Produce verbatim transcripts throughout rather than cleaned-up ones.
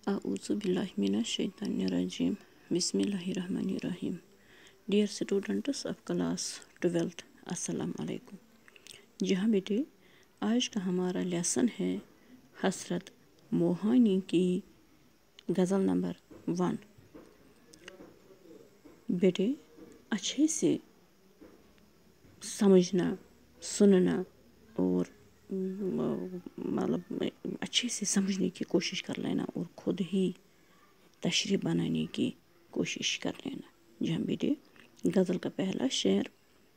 A'udzu billahi minasyaitonirrajim. Bismillahirrahmanirrahim. Dear students of class twelfth, अस्सलाम वालेकुम। जी हाँ बेटे, आज का हमारा लेसन है हसरत मोहानी की गज़ल नंबर वन। बेटे, अच्छे से समझना, सुनना और मतलब अच्छे से समझने की कोशिश कर लेना और ख़ुद ही तशरीह बनाने की कोशिश कर लेना। जी हाँ बेटे, गज़ल का पहला शेर,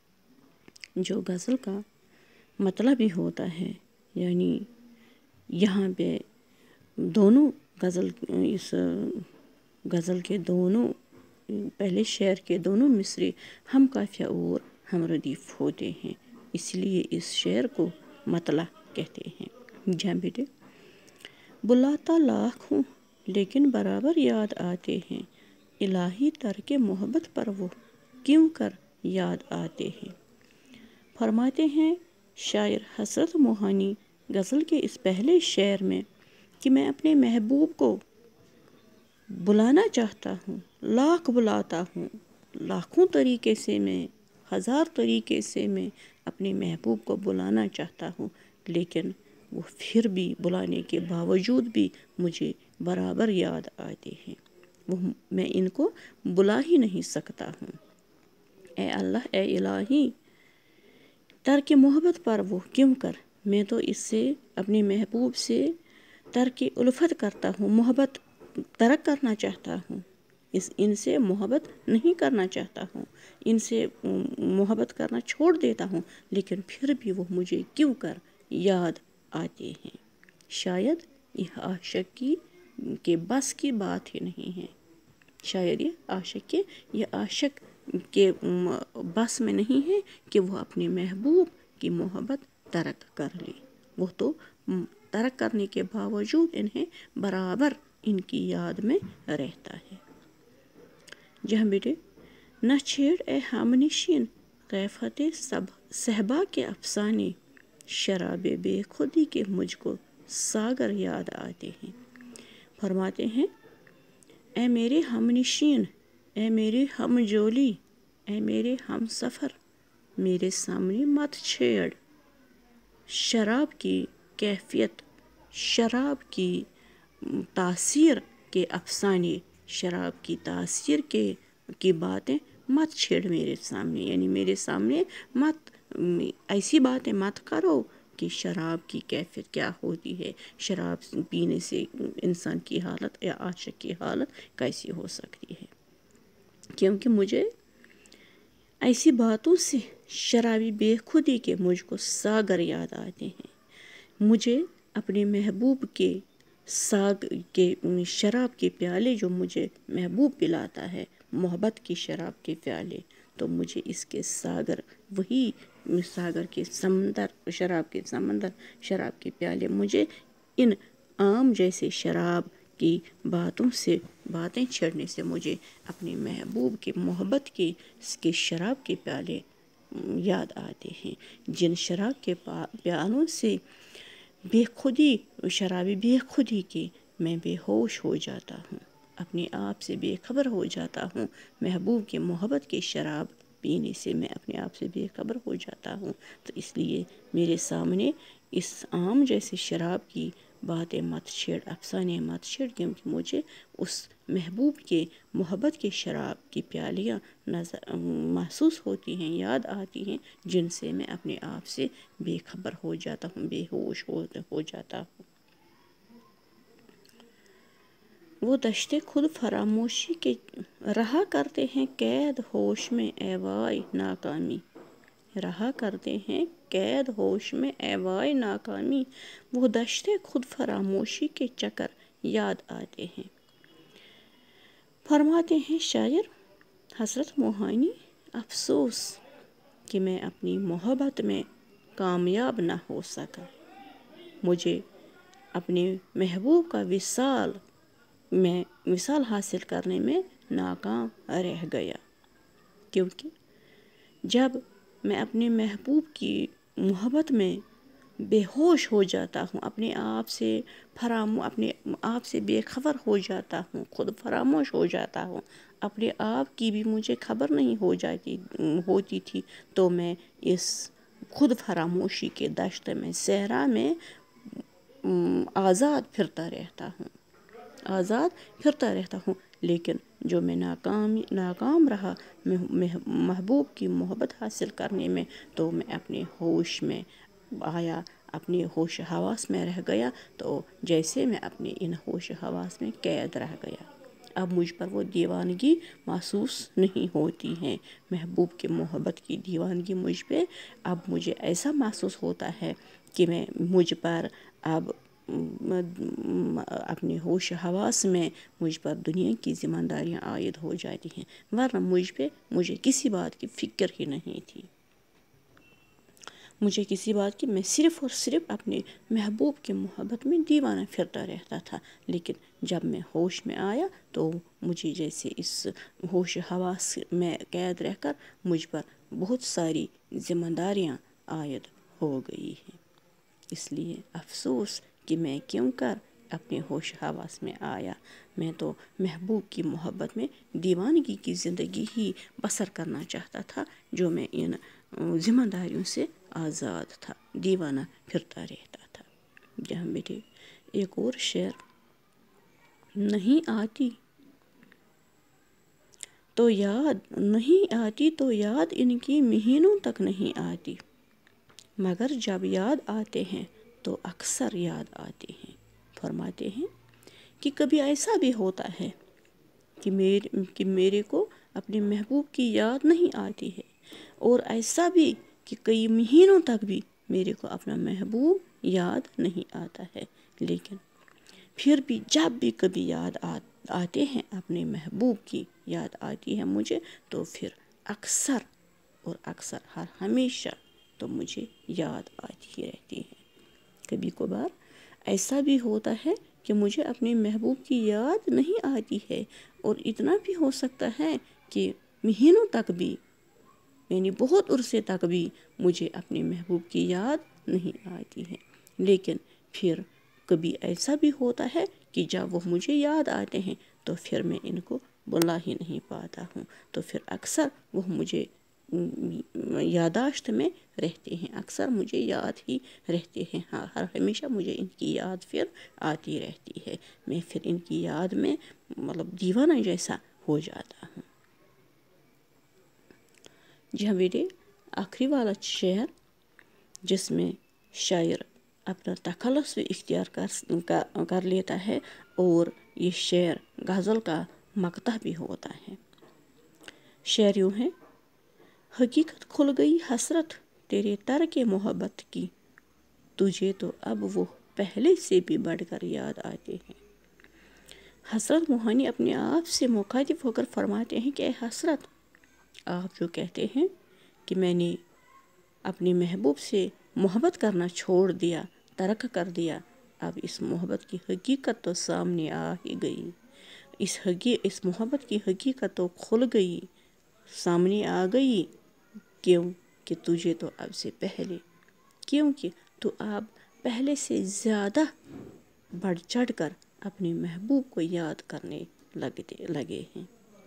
जो गज़ल का मतलब ही होता है, यानी यहाँ पे दोनों गज़ल इस गज़ल के दोनों पहले शेर के दोनों मिसरे हम काफ़िया और हम रदीफ़ होते हैं, इसलिए इस शेर को मतला कहते हैं। जी बेटे, बुलाता लाख हूँ लेकिन बराबर याद आते हैं, इलाही तरके मोहब्बत पर वो क्यों कर याद आते हैं। फरमाते हैं शायर हसरत मोहानी गज़ल के इस पहले शेर में कि मैं अपने महबूब को बुलाना चाहता हूँ, लाख बुलाता हूँ, लाखों तरीके से मैं, हज़ार तरीके से मैं अपने महबूब को बुलाना चाहता हूँ, लेकिन वो फिर भी बुलाने के बावजूद भी मुझे बराबर याद आते हैं, वो मैं इनको बुला ही नहीं सकता हूँ। ए अल्लाह, ए इलाही, तर्क मोहब्बत पर वो क्यों कर, मैं तो इससे अपने महबूब से तर्क उल्फत करता हूँ, मोहब्बत तर्क करना चाहता हूँ, इस इनसे मोहब्बत नहीं करना चाहता हूँ, इनसे मोहब्बत करना छोड़ देता हूँ, लेकिन फिर भी वो मुझे क्यों कर याद आते हैं। शायद यह आशिक की के बस की बात ही नहीं है, शायद ये आशिक के ये आशिक के बस में नहीं है कि वो अपने महबूब की मोहब्बत तर्क कर ले। वो तो तर्क करने के बावजूद इन्हें बराबर इनकी याद में रहता है। जहाँ बेटे, न छेड़ ए हमनिशीन कैफते सब सहबा के अफसाने, शराबे बेखुदी के मुझको सागर याद आते हैं। फरमाते हैं ए मेरे हमनिशीन, ए मेरे हमजोली, ए मेरे हम सफ़र, मेरे सामने मत छेड़ शराब की कैफियत, शराब की तासीर के अफसाने, शराब की तासीर के की बातें मत छेड़ मेरे सामने, यानी मेरे सामने मत ऐसी बातें मत करो कि शराब की कैफियत क्या होती है, शराब पीने से इंसान की हालत या आशिक की हालत कैसी हो सकती है, क्योंकि मुझे ऐसी बातों से शराबी बेखुदी के मुझको सागर याद आते हैं। मुझे अपने महबूब के साग के शराब के प्याले जो मुझे महबूब पिलाता है, मोहब्बत की शराब के प्याले, तो मुझे इसके सागर, वही सागर के समंदर, शराब के समंदर, शराब के प्याले, मुझे इन आम जैसे शराब की बातों से बातें छेड़ने से मुझे अपने महबूब के मोहब्बत के के शराब के प्याले याद आते हैं, जिन शराब के प्यालों से बेखुदी, शराबी बेखुदी की मैं बेहोश हो जाता हूँ, अपने आप से बेखबर हो जाता हूँ, महबूब के मोहब्बत की शराब पीने से मैं अपने आप से बेखबर हो जाता हूँ। तो इसलिए मेरे सामने इस आम जैसे शराब की बातें मत छेड़, अफसाने मत छेड़, क्योंकि मुझे उस महबूब के मोहब्बत के शराब की प्यालियाँ नज़र महसूस होती हैं, याद आती हैं, जिनसे मैं अपने आप से बेखबर हो जाता हूँ, बेहोश हो हो जाता हूँ। वो दश्ते खुद फरामोशी के रहा करते हैं कैद होश में एवाय नाकामी, रहा करते हैं कैद होश में एवाय नाकामी, वो दश्ते खुद फरामोशी के चक्कर याद आते हैं। फरमाते हैं शायर हसरत मोहानी, अफसोस कि मैं अपनी मोहब्बत में कामयाब ना हो सका, मुझे अपने महबूब का विसाल मैं विसाल हासिल करने में नाकाम रह गया, क्योंकि जब मैं अपने महबूब की मोहब्बत में بے ہوش ہو جاتا ہوں، اپنے آپ سے فرامو اپنے آپ سے بے خبر ہو جاتا ہوں، خود فراموش ہو جاتا ہوں، اپنے آپ کی بھی مجھے خبر نہیں ہو جاتی ہوتی تھی، تو میں اس خود فراموشی کے دشت میں صحرا میں آزاد پھرتا رہتا ہوں آزاد پھرتا رہتا ہوں لیکن جو میں ناکام ناکام رہا محبوب کی محبت حاصل کرنے میں، تو میں اپنے ہوش میں آیا، اپنے ہوش حواس میں رہ گیا، تو جیسے میں اپنے ان ہوش حواس میں قید رہ گیا، اب مجھ پر وہ دیوانگی محسوس نہیں ہوتی ہے، محبوب کی محبت کی دیوانگی مجھ پہ اب مجھے ایسا محسوس ہوتا ہے کہ میں مجھ پر اب اپنے ہوش حواس میں مجھ پر دنیا کی ذمہ داریاں عائد ہو جاتی ہیں، ورنہ مجھ پہ مجھے کسی بات کی فکر ہی نہیں تھی، مجھے کسی بات کی میں صرف اور صرف اپنے محبوب کی محبت میں دیوانہ پھرتا رہتا تھا، لیکن جب میں ہوش میں آیا تو مجھے جیسے اس ہوش حواس میں قید رہ کر مجھ پر بہت ساری ذمہ داریاں عائد ہو گئی ہیں، اس لیے افسوس کہ میں کیوں کر اپنے ہوش حواس میں آیا، میں تو محبوب کی محبت میں دیوانگی کی زندگی ہی بسر کرنا چاہتا تھا، جو میں ان ذمہ داریوں سے آزاد تھا، دیوانہ پھرتا رہتا تھا۔ جہاں میرے ایک اور شعر، نہیں آتی تو یاد نہیں آتی تو یاد ان کی مہینوں تک نہیں آتی، مگر جب یاد آتے ہیں تو اکثر یاد آتے ہیں۔ فرماتے ہیں کہ کبھی ایسا بھی ہوتا ہے کہ میرے کہ میرے کو اپنے محبوب کی یاد نہیں آتی ہے، اور ایسا بھی کہ کئی مہینوں تک بھی میرے کو اپنا محبوب یاد نہیں آتا ہے، لیکن پھر بھی جب بھی کبھی یاد آتے ہیں اپنے محبوب کی یاد آتی ہے مجھے، تو پھر اکثر اور اکثر ہر ہمیشہ تو مجھے یاد آتی ہی رہتی ہے۔ کبھی کبھار ایسا بھی ہوتا ہے کہ مجھے اپنے محبوب کی یاد نہیں آتی ہے، اور اتنا بھی ہو سکتا ہے کہ مہینوں تک بھی، یعنی بہت عرصے تک بھی مجھے اپنے محبوب کی یاد نہیں آتی ہے، لیکن پھر کبھی ایسا بھی ہوتا ہے کہ جب وہ مجھے یاد آتے ہیں تو پھر میں ان کو بلا ہی نہیں پاتا ہوں، تو پھر اکثر وہ مجھے یاداشت میں رہتے ہیں، اکثر مجھے یاد ہی رہتے ہیں، ہاں ہر ہمیشہ مجھے ان کی یاد پھر آتی رہتی ہے، میں پھر ان کی یاد میں مطلب دیوانہ جیسا ہو جاتا ہوں۔ جہاں میرے آخری والا شعر، جس میں شاعر اپنا تخلص بھی اختیار کر کر لیتا ہے، اور یہ شعر غزل کا مقطع بھی ہوتا ہے۔ شعر یوں ہے: حقیقت کھل گئی حسرت تیرے ترک محبت کی، تجھے تو اب وہ پہلے سے بھی بڑھ کر یاد آتے ہیں۔ حسرت موہانی اپنے آپ سے مخاطب ہو کر فرماتے ہیں کہ اے حسرت، آپ جو کہتے ہیں کہ میں نے اپنی محبوب سے محبت کرنا چھوڑ دیا، ترک کر دیا، اب اس محبت کی حقیقت تو سامنے آ ہی گئی، اس حقیق اس محبت کی حقیقت تو کھل گئی، سامنے آ گئی، کیوں کہ تجھے تو اب سے پہلے کیونکہ تو اب پہلے سے زیادہ بڑھ چڑھ کر اپنے محبوب کو یاد کرنے لگتے لگے ہیں۔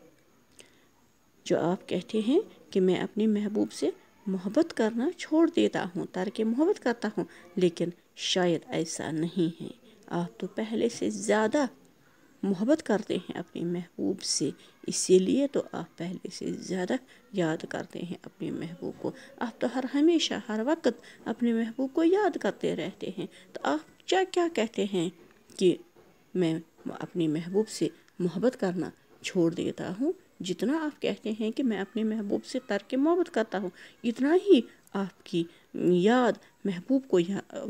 جو آپ کہتے ہیں کہ میں اپنے محبوب سے محبت کرنا چھوڑ دیتا ہوں، ترک محبت کرتا ہوں، لیکن شاید ایسا نہیں ہے، آپ تو پہلے سے زیادہ محبت کرتے ہیں اپنے محبوب سے، اسی لیے تو آپ پہلے سے زیادہ یاد کرتے ہیں اپنے محبوب کو، آپ تو ہر ہمیشہ ہر وقت اپنے محبوب کو یاد کرتے رہتے ہیں، تو آپ کیا کیا کہتے ہیں کہ میں اپنے محبوب سے محبت کرنا چھوڑ دیتا ہوں؟ جتنا آپ کہتے ہیں کہ میں اپنے محبوب سے ترک محبت کرتا ہوں، اتنا ہی آپ کی یاد محبوب کو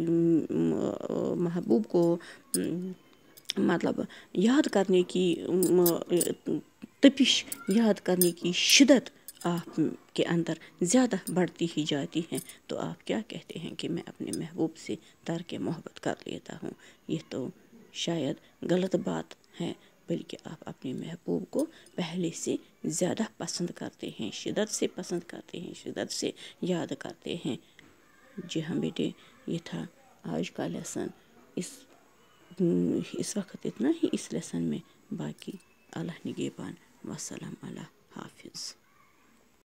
محبوب کو مطلب یاد کرنے کی تپش، یاد کرنے کی شدت آپ کے اندر زیادہ بڑھتی ہی جاتی ہے، تو آپ کیا کہتے ہیں کہ میں اپنے محبوب سے ترک محبت کر لیتا ہوں؟ یہ تو شاید غلط بات ہے، بلکہ آپ اپنے محبوب کو پہلے سے زیادہ پسند کرتے ہیں، شدت سے پسند کرتے ہیں، شدت سے یاد کرتے ہیں، جی ہاں بیٹے، یہ تھا آج کا لیسن. اس اس وقت اتنا ہی اس لیسن میں، باقی اللہ نگہبان. والسلام علی حافظ.